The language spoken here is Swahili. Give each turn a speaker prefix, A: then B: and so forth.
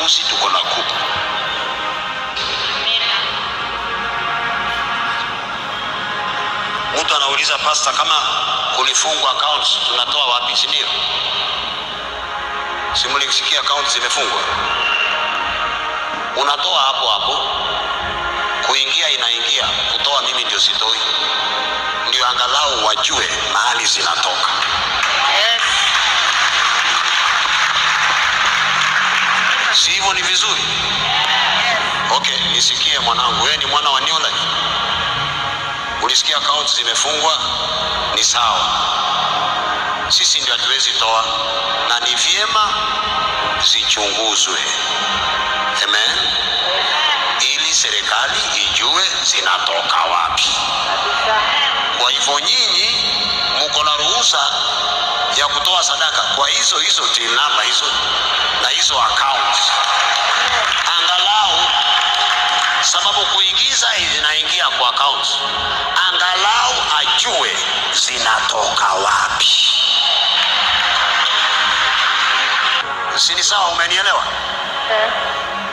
A: mbuzi, tuko na kuku. Mtu anauliza pastor, kama kulifungwa accounts tunatoa wapi? Si ndio? Simulisikia accounts zimefungwa, unatoa hapo hapo, kuingia inaingia, kutoa mimi ndio sitoi, ndio angalau wajue mahali zinatoka. Si hivyo ni vizuri? Okay, nisikie mwanangu, wewe ni mwana wa New Life. Ulisikia accounts zimefungwa, ni sawa. Sisi ndio hatuwezi toa, na ni vyema zichunguzwe. Amen. Ili serikali ijue zinatoka wapi. Kwa hivyo nyinyi mko na ruhusa ya kutoa sadaka kwa hizo till number hizo na hizo accounts. Angalau sababu kuingiza inaingia kwa accounts, angalau ajue zinatoka wapi. Si ni sawa? Umenielewa?